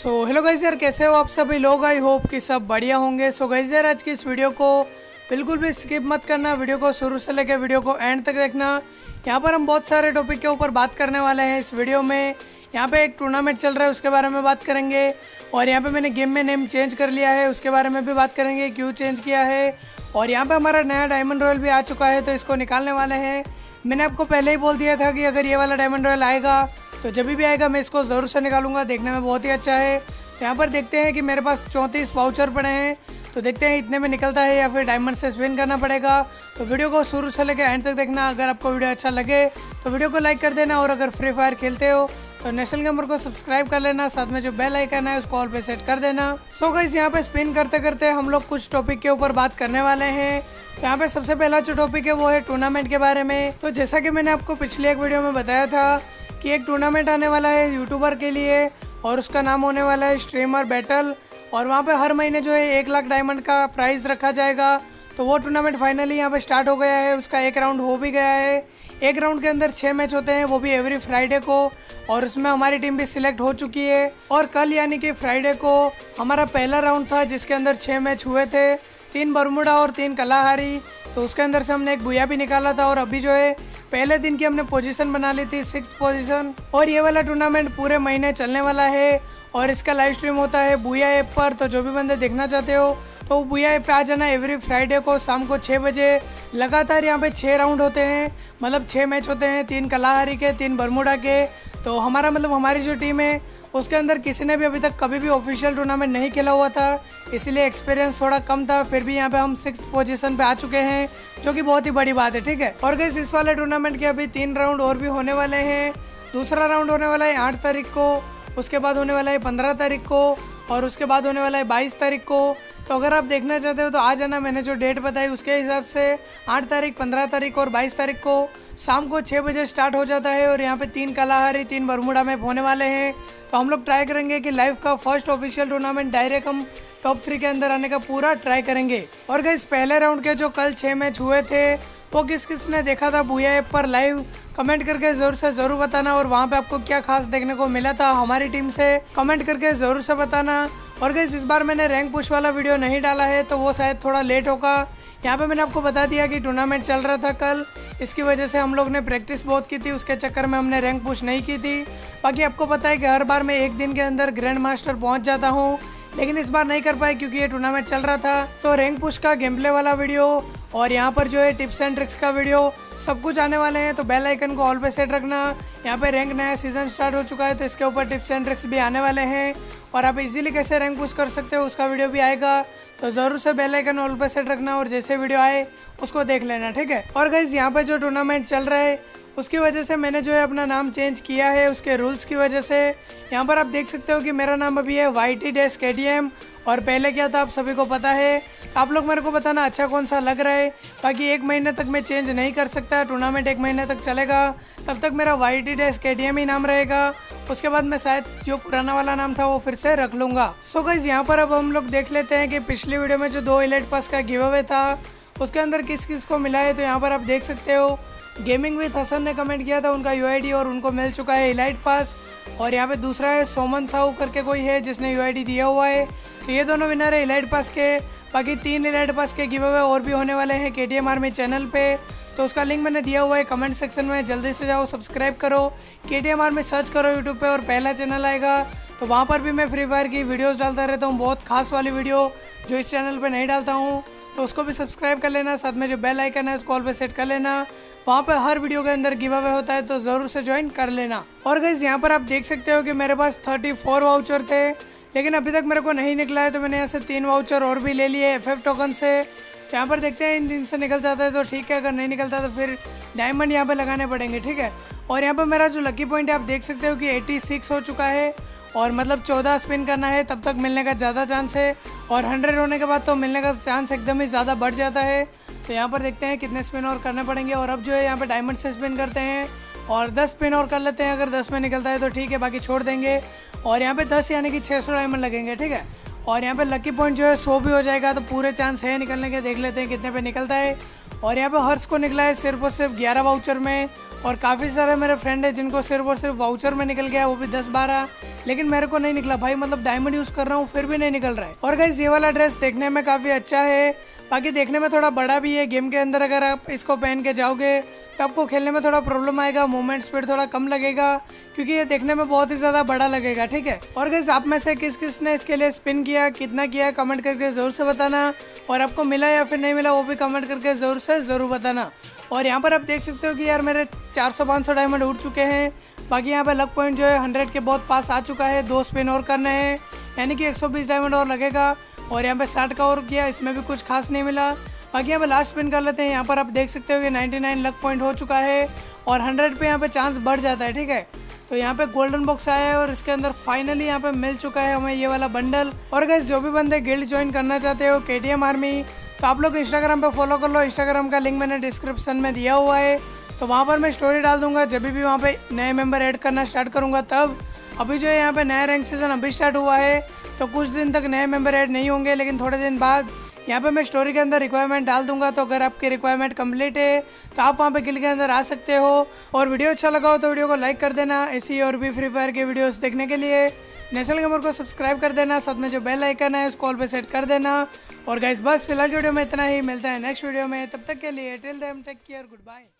Hello guys यार, कैसे हो आप सभी लोग। आई होप कि सब बढ़िया होंगे। गाइस यार, आज की इस वीडियो को बिल्कुल भी स्किप मत करना। वीडियो को शुरू से लेकर वीडियो को एंड तक देखना। यहाँ पर हम बहुत सारे टॉपिक के ऊपर बात करने वाले हैं इस वीडियो में। यहाँ पे एक टूर्नामेंट चल रहा है, उसके बारे में बात करेंगे। और यहाँ पे मैंने गेम में नेम चेंज कर लिया है, उसके बारे में भी बात करेंगे, क्यों चेंज किया है। और यहाँ पे हमारा नया डायमंड रॉयल भी आ चुका है, तो इसको निकालने वाले हैं। मैंने आपको पहले ही बोल दिया था कि अगर ये वाला डायमंड रॉयल आएगा तो जब भी आएगा मैं इसको ज़रूर से निकालूंगा। देखने में बहुत ही अच्छा है। तो यहाँ पर देखते हैं कि मेरे पास 34 वाउचर पड़े हैं, तो देखते हैं इतने में निकलता है या फिर डायमंड से स्पिन करना पड़ेगा। तो वीडियो को शुरू से लेकर एंड तक देखना। अगर आपको वीडियो अच्छा लगे तो वीडियो को लाइक कर देना, और अगर फ्री फायर खेलते हो तो नेशनल गेमर को सब्सक्राइब कर लेना, साथ में जो बेल आइकन है उसको ऑल पे सेट कर देना। गाइस, यहाँ पे स्पिन करते करते हम लोग कुछ टॉपिक के ऊपर बात करने वाले हैं। यहाँ पे सबसे पहला जो टॉपिक है वो है टूर्नामेंट के बारे में। तो जैसा कि मैंने आपको पिछले एक वीडियो में बताया था कि एक टूर्नामेंट आने वाला है यूट्यूबर के लिए, और उसका नाम होने वाला है स्ट्रीमर बैटल। और वहाँ पे हर महीने जो है 1 लाख डायमंड का प्राइज़ रखा जाएगा। तो वो टूर्नामेंट फाइनली यहाँ पे स्टार्ट हो गया है, उसका एक राउंड हो भी गया है। एक राउंड के अंदर 6 मैच होते हैं, वो भी एवरी फ्राइडे को, और उसमें हमारी टीम भी सिलेक्ट हो चुकी है। और कल यानी कि फ्राइडे को हमारा पहला राउंड था, जिसके अंदर 6 मैच हुए थे, 3 बरमुडा और 3 कलाहारी। तो उसके अंदर से हमने एक बुया भी निकाला था। और अभी जो है पहले दिन की हमने पोजीशन बना ली थी 6th पोजीशन। और ये वाला टूर्नामेंट पूरे महीने चलने वाला है, और इसका लाइव स्ट्रीम होता है बुया ऐप पर। तो जो भी बंदे देखना चाहते हो तो बुया ऐप पे आ जाना एवरी फ्राइडे को शाम को 6 बजे। लगातार यहाँ पे 6 राउंड होते हैं, मतलब 6 मैच होते हैं, 3 कलाहारी के, 3 बरमुडा के। तो हमारी जो टीम है उसके अंदर किसी ने भी अभी तक कभी भी ऑफिशियल टूर्नामेंट नहीं खेला हुआ था, इसलिए एक्सपीरियंस थोड़ा कम था। फिर भी यहाँ पे हम 6th पोजीशन पे आ चुके हैं, जो कि बहुत ही बड़ी बात है, ठीक है। और गाइस, इस वाले टूर्नामेंट के अभी 3 राउंड और भी होने वाले हैं। दूसरा राउंड होने वाला है 8 तारीख को, उसके बाद होने वाला है 15 तारीख को, और उसके बाद होने वाला है 22 तारीख को। तो अगर आप देखना चाहते हो तो आ जाना। मैंने जो डेट बताई उसके हिसाब से 8 तारीख, 15 तारीख और 22 तारीख को शाम को 6 बजे स्टार्ट हो जाता है। और यहाँ पे 3 कलाहारी, 3 बरमुडा मैप होने वाले हैं। तो हम लोग ट्राई करेंगे कि लाइव का फर्स्ट ऑफिशियल टूर्नामेंट डायरेक्ट हम टॉप 3 के अंदर आने का पूरा ट्राई करेंगे। और गाइस, पहले राउंड के जो कल 6 मैच हुए थे वो किस किस ने देखा था बुया ऐप पर लाइव, कमेंट करके ज़रूर से ज़रूर बताना। और वहाँ पे आपको क्या खास देखने को मिला था हमारी टीम से, कमेंट करके ज़रूर से बताना। और गाइस, इस बार मैंने रैंक पुश वाला वीडियो नहीं डाला है, तो वो शायद थोड़ा लेट होगा। यहाँ पे मैंने आपको बता दिया कि टूर्नामेंट चल रहा था कल, इसकी वजह से हम लोग ने प्रैक्टिस बहुत की थी, उसके चक्कर में हमने रैंक पुश नहीं की थी। बाकी आपको पता है कि हर बार मैं एक दिन के अंदर ग्रैंड मास्टर पहुँच जाता हूँ, लेकिन इस बार नहीं कर पाए क्योंकि ये टूर्नामेंट चल रहा था। तो रैंक पुश का गेम प्ले वाला वीडियो और यहाँ पर जो है टिप्स एंड ट्रिक्स का वीडियो सब कुछ आने वाले हैं। तो बेल आइकन को ऑल पे सेट रखना। यहाँ पे रैंक नया सीजन स्टार्ट हो चुका है, तो इसके ऊपर टिप्स एंड ट्रिक्स भी आने वाले हैं, और आप इजीली कैसे रैंक पुश कर सकते हो उसका वीडियो भी आएगा। तो ज़रूर से बेल आइकन ऑल पे सेट रखना, और जैसे वीडियो आए उसको देख लेना, ठीक है। और गाइस, यहाँ पे जो टूर्नामेंट चल रहा है उसकी वजह से मैंने जो है अपना नाम चेंज किया है, उसके रूल्स की वजह से। यहाँ पर आप देख सकते हो कि मेरा नाम अभी है YT-KTM, और पहले क्या था आप सभी को पता है। आप लोग मेरे को बताना अच्छा कौन सा लग रहा है। बाकी 1 महीने तक मैं चेंज नहीं कर सकता, टूर्नामेंट 1 महीने तक चलेगा, तब तक मेरा YT-KTM ही नाम रहेगा। उसके बाद मैं शायद जो पुराना वाला नाम था वो फिर से रख लूँगा। गाइस, यहाँ पर अब हम लोग देख लेते हैं कि पिछली वीडियो में जो 2 इलाइट पास का गिव अवे था उसके अंदर किस किस को मिला है। तो यहाँ पर आप देख सकते हो गेमिंग विद हसन ने कमेंट किया था, उनका UID, और उनको मिल चुका है इलाइट पास। और यहाँ पे दूसरा है सोमन साहू करके कोई है जिसने UID दिया हुआ है। तो ये दोनों विनर है इलाइट पास के। बाकी 3 इलाइट पास के गिव अवे और भी होने वाले हैं KTM आर्मी चैनल पे, तो उसका लिंक मैंने दिया हुआ है कमेंट सेक्शन में। जल्दी से जाओ, सब्सक्राइब करो, KTM आर्मी सर्च करो यूट्यूब पे, और पहला चैनल आएगा। तो वहाँ पर भी मैं फ्री फायर की वीडियोज़ डालता रहता हूँ, बहुत खास वाली वीडियो जो इस चैनल पर नहीं डालता हूँ, तो उसको भी सब्सक्राइब कर लेना। साथ में जो बेल आइकन है उसको ऑल पे सेट कर लेना, वहाँ पे हर वीडियो के अंदर गिव अवे होता है, तो ज़रूर से ज्वाइन कर लेना। और गाइस, यहाँ पर आप देख सकते हो कि मेरे पास 34 वाउचर थे, लेकिन अभी तक मेरे को नहीं निकला है। तो मैंने यहाँ से 3 वाउचर और भी ले लिए FF टोकन से। यहाँ पर देखते हैं इन दिन से निकल जाता है तो ठीक है, अगर नहीं निकलता तो फिर डायमंड यहाँ पे लगाने पड़ेंगे, ठीक है। और यहाँ पर मेरा जो लकी पॉइंट है आप देख सकते हो कि 86 हो चुका है, और मतलब 14 स्पिन करना है तब तक मिलने का ज़्यादा चांस है, और 100 होने के बाद तो मिलने का चांस एकदम ही ज़्यादा बढ़ जाता है। तो यहाँ पर देखते हैं कितने स्पिन और करने पड़ेंगे। और अब जो है यहाँ पे डायमंड से स्पिन करते हैं, और 10 स्पिन और कर लेते हैं। अगर 10 में निकलता है तो ठीक है, बाकी छोड़ देंगे। और यहाँ पे 10 यानी कि 600 डायमंड लगेंगे, ठीक है। और यहाँ पे लकी पॉइंट जो है 100 भी हो जाएगा, तो पूरे चांस है निकलने के। देख लेते हैं कितने पे निकलता है। और यहाँ पे हर्ष को निकला है सिर्फ और सिर्फ 11 वाउचर में, और काफ़ी सारे मेरे फ्रेंड है जिनको सिर्फ और सिर्फ वाउचर में निकल गया, वो भी 10-12। लेकिन मेरे को नहीं निकला भाई, मतलब डायमंड यूज कर रहा हूँ फिर भी नहीं निकल रहा है। और गाइस ये वाला ड्रेस देखने में काफी अच्छा है, बाकी देखने में थोड़ा बड़ा भी है। गेम के अंदर अगर आप इसको पहन के जाओगे तो आपको खेलने में थोड़ा प्रॉब्लम आएगा, मूवमेंट स्पीड थोड़ा कम लगेगा, क्योंकि ये देखने में बहुत ही ज़्यादा बड़ा लगेगा, ठीक है। और गाइस आप में से किस किस ने इसके लिए स्पिन किया, कितना किया, कमेंट करके ज़रूर से बताना। और आपको मिला या फिर नहीं मिला वो भी कमेंट करके ज़रूर बताना। और यहाँ पर आप देख सकते हो कि यार मेरे 400-500 डायमंड उड़ चुके हैं। बाकी यहाँ पे लक पॉइंट जो है 100 के बहुत पास आ चुका है। 2 स्पिन और करने हैं, यानी कि 120 डायमंड और लगेगा। और यहाँ पे 60 का और किया, इसमें भी कुछ खास नहीं मिला। बाकी यहाँ पे लास्ट स्पिन कर लेते हैं। यहाँ पर आप देख सकते हो कि 99 लक पॉइंट हो चुका है और 100 पे यहाँ पे चांस बढ़ जाता है, ठीक है। तो यहाँ पे गोल्डन बॉक्स आया है और इसके अंदर फाइनली यहाँ पे मिल चुका है हमें ये वाला बंडल। और गाइस जो भी बंदे गिल्ड ज्वाइन करना चाहते हो KTM आर्मी, तो आप लोग इंस्टाग्राम पे फॉलो कर लो। इंस्टाग्राम का लिंक मैंने डिस्क्रिप्शन में दिया हुआ है, तो वहाँ पर मैं स्टोरी डाल दूंगा जब भी वहाँ पे नए मेंबर ऐड करना स्टार्ट करूँगा तब। अभी जो है यहाँ पे नया रैंक सीजन अभी स्टार्ट हुआ है, तो कुछ दिन तक नए मेंबर ऐड नहीं होंगे, लेकिन थोड़े दिन बाद यहाँ पे मैं स्टोरी के अंदर रिक्वायरमेंट डाल दूंगा। तो अगर आपकी रिक्वायरमेंट कंप्लीट है तो आप वहाँ पे गिल्ड के अंदर आ सकते हो। और वीडियो अच्छा लगा हो तो वीडियो को लाइक कर देना। ऐसी और भी फ्री फायर के वीडियोस देखने के लिए नेशनल गेमर को सब्सक्राइब कर देना, साथ में जो बेल आइकन है उसको ऑल पे सेट कर देना। और गाइस बस फिलहाल की वीडियो में इतना ही, मिलता है नेक्स्ट वीडियो में, तब तक के लिए till then take care, good bye.